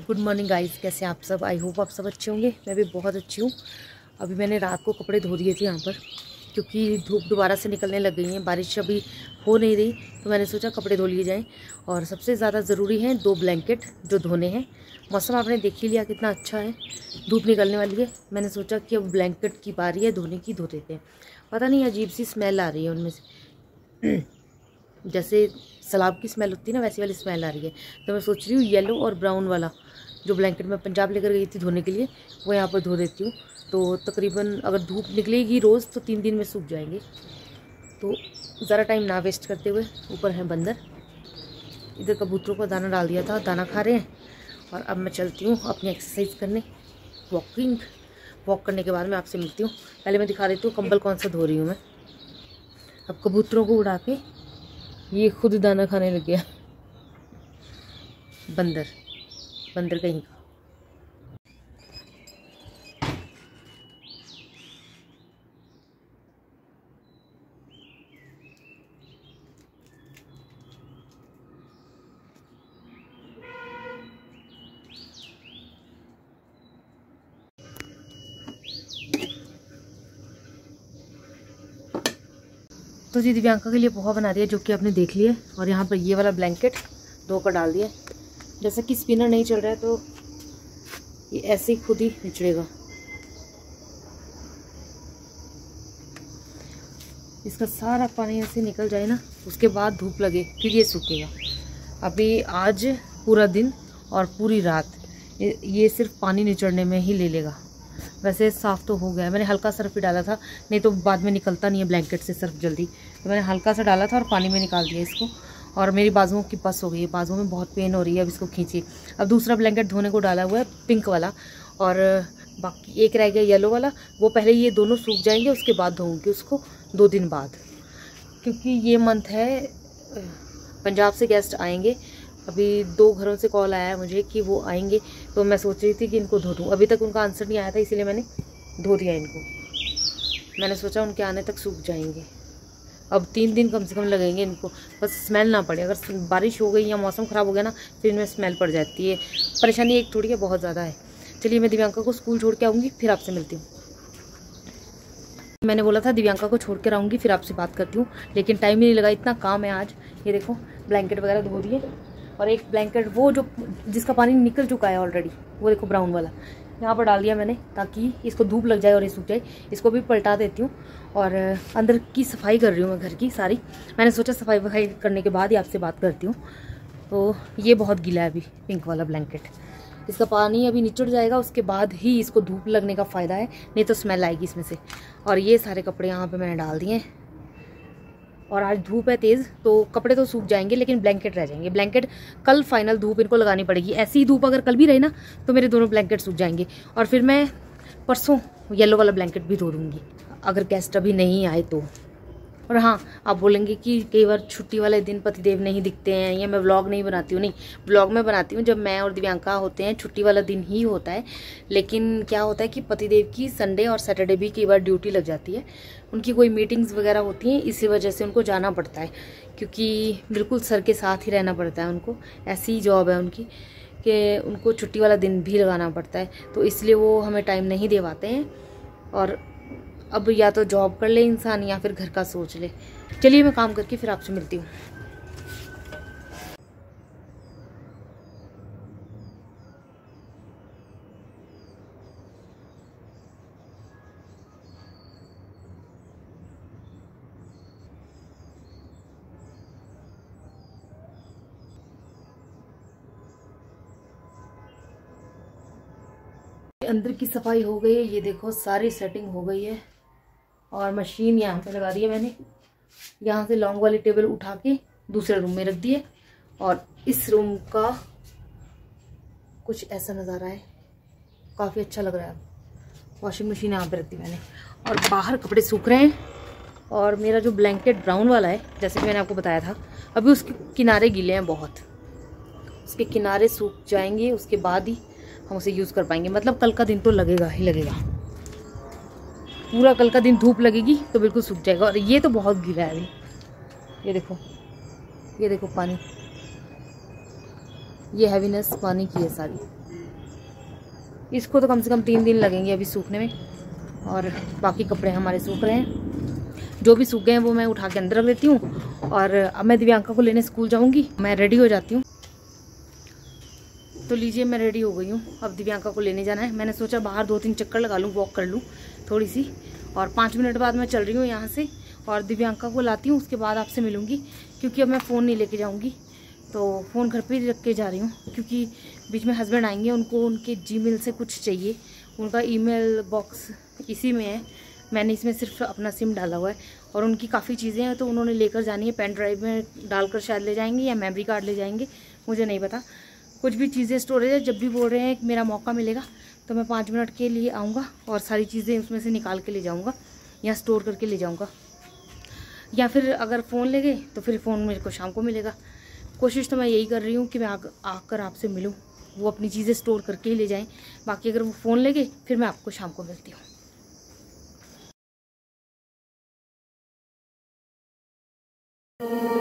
Good morning guys, कैसे हैं आप सब। आई होप आप सब अच्छे होंगे। मैं भी बहुत अच्छी हूँ। अभी मैंने रात को कपड़े धो दिए थे यहाँ पर, क्योंकि धूप दोबारा से निकलने लग गई है। बारिश अभी हो नहीं रही, तो मैंने सोचा कपड़े धो लिए जाएं। और सबसे ज़्यादा ज़रूरी है 2 ब्लैंकेट जो धोने हैं। मौसम आपने देख ही लिया कितना अच्छा है, धूप निकलने वाली है। मैंने सोचा कि अब ब्लैंकेट की बारी है धोने की, धो देते हैं। पता नहीं अजीब सी स्मेल आ रही है उनमें से, जैसे सलाब की स्मेल होती है ना, वैसी वाली स्मेल आ रही है। तो मैं सोच रही हूँ येलो और ब्राउन वाला जो ब्लैंकेट मैं पंजाब लेकर गई थी धोने के लिए, वो यहाँ पर धो देती हूँ। तो तकरीबन अगर धूप निकलेगी रोज़ तो 3 दिन में सूख जाएंगे। तो ज़रा टाइम ना वेस्ट करते हुए, ऊपर है बंदर, इधर कबूतरों को दाना डाल दिया था, दाना खा रहे हैं। और अब मैं चलती हूँ अपनी एक्सरसाइज करने, वॉक करने के बाद मैं आपसे मिलती हूँ। पहले मैं दिखा देती हूँ कंबल कौन सा धो रही हूँ मैं। अब कबूतरों को उड़ा के ये खुद दाना खाने लग गया, बंदर कहीं का। तो जी दिव्यांका के लिए पोहा बना दिया, जो कि आपने देख लिया। और यहाँ पर ये वाला ब्लैंकेट धोकर डाल दिया। जैसे कि स्पिनर नहीं चल रहा है तो ये ऐसे ही खुद ही निचड़ेगा। इसका सारा पानी ऐसे निकल जाए ना, उसके बाद धूप लगे फिर ये सूखेगा। अभी आज पूरा दिन और पूरी रात ये सिर्फ पानी निचड़ने में ही ले लेगा। वैसे साफ़ तो हो गया, मैंने हल्का सर्फ ही डाला था, नहीं तो बाद में निकलता नहीं है ब्लैंकेट से सर्फ जल्दी। तो मैंने हल्का सा डाला था और पानी में निकाल दिया इसको। और मेरी बाजुओं की बस हो गई है, बाजुओं में बहुत पेन हो रही है। अब इसको खींचिए। अब दूसरा ब्लैंकेट धोने को डाला हुआ है, पिंक वाला, और बाकी एक रह गया येलो वाला। वो पहले ये दोनों सूख जाएंगे, उसके बाद धोऊँगी उसको 2 दिन बाद, क्योंकि ये मंथ है पंजाब से गेस्ट आएंगे। अभी 2 घरों से कॉल आया है मुझे कि वो आएंगे, तो मैं सोच रही थी कि इनको धो दूँ। अभी तक उनका आंसर नहीं आया था, इसीलिए मैंने धो दिया इनको। मैंने सोचा उनके आने तक सूख जाएंगे। अब 3 दिन कम से कम लगेंगे इनको, बस स्मेल ना पड़े। अगर बारिश हो गई या मौसम ख़राब हो गया ना, फिर इनमें स्मेल पड़ जाती है। परेशानी एक थोड़ी है, बहुत ज़्यादा है। चलिए मैं दिव्यांका को स्कूल छोड़ के आऊँगी, फिर आपसे मिलती हूँ। मैंने बोला था दिव्यांका को छोड़ कर आऊँगी, फिर आपसे बात करती हूँ, लेकिन टाइम ही नहीं लगा, इतना काम है आज। ये देखो ब्लैंकेट वगैरह धो दिए। और एक ब्लैंकेट वो जो जिसका पानी निकल चुका है ऑलरेडी, वो देखो ब्राउन वाला, यहाँ पर डाल दिया मैंने, ताकि इसको धूप लग जाए और ये सूख जाए। इसको भी पलटा देती हूँ। और अंदर की सफाई कर रही हूँ मैं घर की सारी। मैंने सोचा सफाई वफाई करने के बाद ही आपसे बात करती हूँ। तो ये बहुत गीला है अभी, पिंक वाला ब्लैंकेट। इसका पानी अभी निचड़ जाएगा, उसके बाद ही इसको धूप लगने का फ़ायदा है, नहीं तो स्मेल आएगी इसमें से। और ये सारे कपड़े यहाँ पे मैंने डाल दिए हैं। और आज धूप है तेज़, तो कपड़े तो सूख जाएंगे, लेकिन ब्लैंकेट रह जाएंगे। ब्लैंकेट कल फाइनल धूप इनको लगानी पड़ेगी। ऐसी ही धूप अगर कल भी रही ना, तो मेरे दोनों ब्लैंकेट सूख जाएंगे। और फिर मैं परसों येलो वाला ब्लैंकेट भी धो दूँगी, अगर गेस्ट अभी नहीं आए तो। और हाँ, आप बोलेंगे कि कई बार छुट्टी वाले दिन पतिदेव नहीं दिखते हैं, या मैं व्लॉग नहीं बनाती हूँ। नहीं, व्लॉग मैं बनाती हूँ जब मैं और दिव्यांका होते हैं, छुट्टी वाला दिन ही होता है। लेकिन क्या होता है कि पतिदेव की संडे और सैटरडे भी कई बार ड्यूटी लग जाती है। उनकी कोई मीटिंग्स वगैरह होती हैं, इसी वजह से उनको जाना पड़ता है, क्योंकि बिल्कुल सर के साथ ही रहना पड़ता है उनको। ऐसी जॉब है उनकी कि उनको छुट्टी वाला दिन भी लगाना पड़ता है, तो इसलिए वो हमें टाइम नहीं दे पाते हैं। और अब या तो जॉब कर ले इंसान, या फिर घर का सोच ले। चलिए मैं काम करके फिर आपसे मिलती हूँ। अंदर की सफाई हो गई है, ये देखो सारी सेटिंग हो गई है। और मशीन यहाँ पे लगा दी है मैंने। यहाँ से लॉन्ग वाली टेबल उठा के दूसरे रूम में रख दिए। और इस रूम का कुछ ऐसा नज़ारा है, काफ़ी अच्छा लग रहा है। वॉशिंग मशीन यहाँ पे रख दी मैंने, और बाहर कपड़े सूख रहे हैं। और मेरा जो ब्लैंकेट ब्राउन वाला है, जैसे कि मैंने आपको बताया था, अभी उसके किनारे गीले हैं बहुत। उसके किनारे सूख जाएंगे, उसके बाद ही हम उसे यूज़ कर पाएंगे। मतलब कल का दिन तो लगेगा ही लगेगा, पूरा कल का दिन धूप लगेगी तो बिल्कुल सूख जाएगा। और ये तो बहुत गीला है अभी, ये देखो पानी, ये हैवीनेस पानी की है सारी। इसको तो कम से कम 3 दिन लगेंगे अभी सूखने में, और बाकी कपड़े हमारे सूख रहे हैं। जो भी सूख गए हैं वो मैं उठा के अंदर रख देती हूँ। और अब मैं दिव्यांका को लेने स्कूल जाऊँगी, मैं रेडी हो जाती हूँ। तो लीजिए मैं रेडी हो गई हूँ, अब दिव्यांका को लेने जाना है। मैंने सोचा बाहर 2-3 चक्कर लगा लूँ, वॉक कर लूँ थोड़ी सी, और 5 मिनट बाद मैं चल रही हूँ यहाँ से और दिव्यांका को लाती हूँ। उसके बाद आपसे मिलूँगी, क्योंकि अब मैं फ़ोन नहीं लेके जाऊँगी, तो फ़ोन घर पे ही रख के जा रही हूँ, क्योंकि बीच में हस्बैंड आएंगे, उनको उनके जीमेल से कुछ चाहिए। उनका ईमेल बॉक्स इसी में है, मैंने इसमें सिर्फ अपना सिम डाला हुआ है, और उनकी काफ़ी चीज़ें हैं तो उन्होंने लेकर जानी है। पेन ड्राइव में डालकर शायद ले जाएंगे या मेमोरी कार्ड ले जाएंगे, मुझे नहीं पता। कुछ भी चीज़ें स्टोरेज है, जब भी बोल रहे हैं मेरा मौका मिलेगा तो मैं 5 मिनट के लिए आऊँगा और सारी चीज़ें उसमें से निकाल के ले जाऊँगा या स्टोर करके ले जाऊँगा। या फिर अगर फ़ोन ले गए तो फिर फ़ोन मेरे को शाम को मिलेगा। कोशिश तो मैं यही कर रही हूँ कि मैं आकर आपसे मिलूँ, वो अपनी चीज़ें स्टोर करके ही ले जाएं। बाकी अगर वो फ़ोन ले गए फिर मैं आपको शाम को मिलती हूँ।